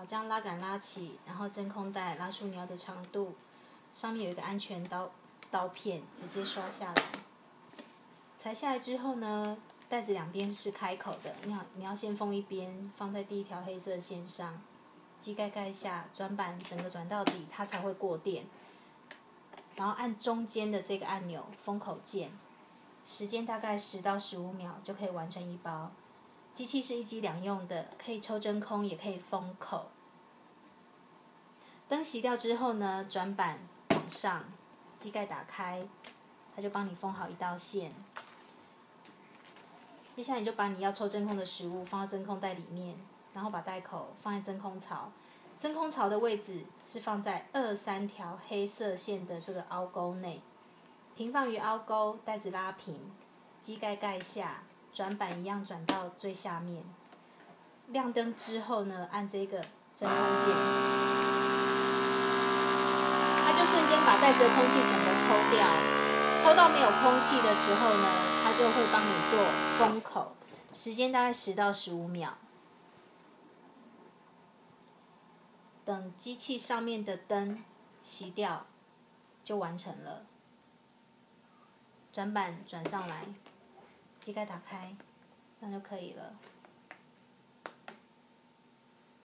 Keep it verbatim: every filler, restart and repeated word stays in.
好，将拉杆拉起，然后真空带拉出你要的长度，上面有一个安全刀刀片，直接刷下来。裁下来之后呢，带子两边是开口的，你要你要先封一边，放在第一条黑色线上，机盖盖下，转板整个转到底，它才会过电。然后按中间的这个按钮封口键，时间大概十到十五秒就可以完成一包。机器是一机两用的，可以抽真空，也可以封口。灯熄掉之后呢，转板往上，机盖打开，它就帮你封好一道线。接下来你就把你要抽真空的食物放到真空袋里面，然后把袋口放在真空槽。真空槽的位置是放在二三条黑色线的这个凹沟内，平放于凹沟，袋子拉平，机盖盖下，转板一样转到最下面。亮灯之后呢，按这个真空键，它就瞬间把袋子的空气整个抽掉。抽到没有空气的时候呢，它就会帮你做封口，时间大概十到十五秒。等机器上面的灯熄掉，就完成了。转板转上来，机盖打开，那就可以了。